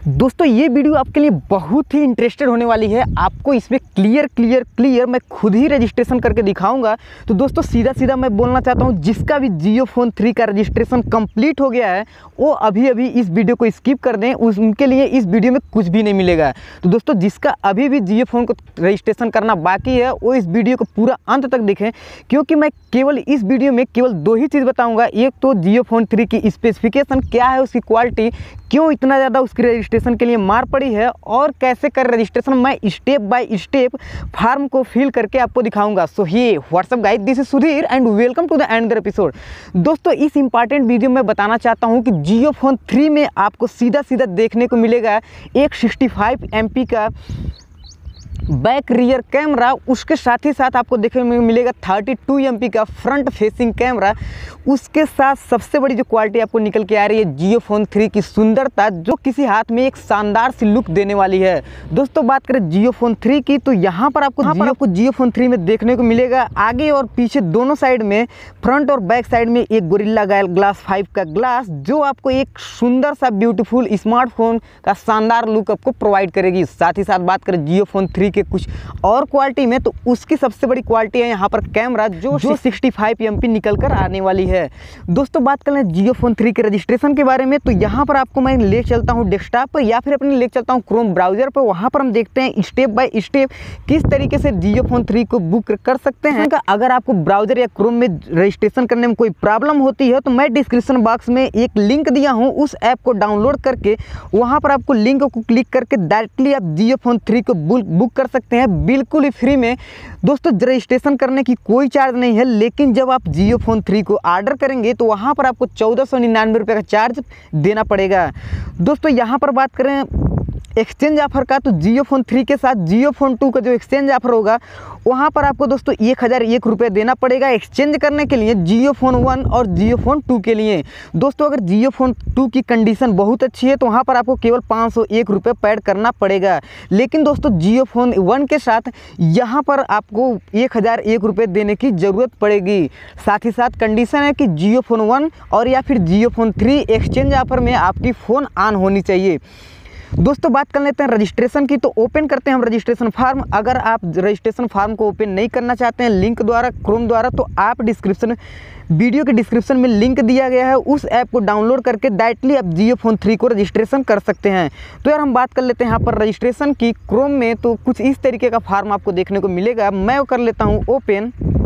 दोस्तों ये वीडियो आपके लिए बहुत ही इंटरेस्टेड होने वाली है। आपको इसमें क्लियर मैं खुद ही रजिस्ट्रेशन करके दिखाऊंगा। तो दोस्तों सीधा मैं बोलना चाहता हूँ, जिसका भी जियो फोन 3 का रजिस्ट्रेशन कंप्लीट हो गया है वो अभी इस वीडियो को स्किप कर दें, उनके लिए इस वीडियो में कुछ भी नहीं मिलेगा। तो दोस्तों जिसका अभी भी जियो फोन को रजिस्ट्रेशन करना बाकी है वो इस वीडियो को पूरा अंत तक देखें, क्योंकि मैं केवल इस वीडियो में केवल दो ही चीज़ बताऊँगा। एक तो जियो फोन 3 की स्पेसिफिकेशन क्या है, उसकी क्वालिटी क्यों इतना ज़्यादा उसकी रजिस्ट्रेशन के लिए मार पड़ी है, और कैसे कर रजिस्ट्रेशन मैं स्टेप बाय स्टेप फॉर्म को फिल करके आपको दिखाऊंगा। सो ही what's up guys, this is Sudhir and welcome to the another episode. दोस्तों इस इंपॉर्टेंट वीडियो में बताना चाहता हूं कि जियो फोन 3 में आपको सीधा देखने को मिलेगा एक 65 MP का बैक रियर कैमरा, उसके साथ ही साथ आपको देखने में मिलेगा 32 MP का फ्रंट फेसिंग कैमरा। उसके साथ सबसे बड़ी जो क्वालिटी आपको निकल के आ रही है जियो फोन 3 की सुंदरता, जो किसी हाथ में एक शानदार सी लुक देने वाली है। दोस्तों बात करें जियो फोन 3 की, तो यहाँ पर आपको जियो फोन 3 में देखने को मिलेगा आगे और पीछे दोनों साइड में, फ्रंट और बैक साइड में एक गोरिल्ला ग्लास 5 का ग्लास, जो आपको एक सुंदर सा ब्यूटीफुल स्मार्टफोन का शानदार लुक आपको प्रोवाइड करेगी। साथ ही साथ बात करें जियो फोन 3 के कुछ और क्वालिटी में, तो उसकी सबसे बड़ी क्वालिटी है यहाँ पर कैमरा, जो 65 MP निकल कर आने वाली है। दोस्तों बात कर लें जियो फोन 3 के रजिस्ट्रेशन के बारे में, तो यहाँ पर आपको मैं ले चलता हूँ डेस्कटॉप पर या फिर अपने ले चलता हूँ क्रोम ब्राउजर पर। वहाँ पर हम देखते हैं स्टेप बाय स्टेप किस तरीके से जियो फोन 3 को बुक कर सकते हैं। अगर आपको ब्राउजर या क्रोम में रजिस्ट्रेशन करने में कोई प्रॉब्लम होती है तो मैं डिस्क्रिप्शन बॉक्स में एक लिंक दिया हूँ, उस ऐप को डाउनलोड करके वहाँ पर आपको लिंक को क्लिक करके डायरेक्टली आप जियो फोन 3 को बुक कर सकते हैं बिल्कुल ही फ्री में। दोस्तों रजिस्ट्रेशन करने की कोई चार्ज नहीं है, लेकिन जब आप जियो फोन 3 को ऑर्डर करेंगे तो वहाँ पर आपको 1499 रुपये का चार्ज देना पड़ेगा। दोस्तों यहाँ पर बात करें एक्सचेंज ऑफर का, तो जियो फोन 3 के साथ जियो फोन 2 का जो एक्सचेंज ऑफर होगा वहाँ पर आपको दोस्तों 1001 रुपये देना पड़ेगा एक्सचेंज करने के लिए, जियो फोन 1 और जियो फोन 2 के लिए। दोस्तों अगर जियो फोन 2 की कंडीशन बहुत अच्छी है तो वहाँ पर आपको केवल 501 रुपये पेड करना पड़ेगा, लेकिन दोस्तों जियो फोन 1 के साथ यहाँ पर आपको 1001 रुपये देने की ज़रूरत पड़ेगी। साथ ही साथ कंडीशन है कि जियो फोन 1 और या फिर जियो फोन 3 एक्सचेंज ऑफर में आपकी फ़ोन ऑन होनी चाहिए। दोस्तों बात कर लेते हैं रजिस्ट्रेशन की, तो ओपन करते हैं हम रजिस्ट्रेशन फॉर्म। अगर आप रजिस्ट्रेशन फॉर्म को ओपन नहीं करना चाहते हैं लिंक द्वारा, क्रोम द्वारा, तो आप वीडियो के डिस्क्रिप्शन में लिंक दिया गया है, उस ऐप को डाउनलोड करके डायरेक्टली आप जियो फोन 3 को रजिस्ट्रेशन कर सकते हैं। तो यार हम बात कर लेते हैं यहाँ पर रजिस्ट्रेशन की क्रोम में, तो कुछ इस तरीके का फॉर्म आपको देखने को मिलेगा। मैं कर लेता हूँ ओपन।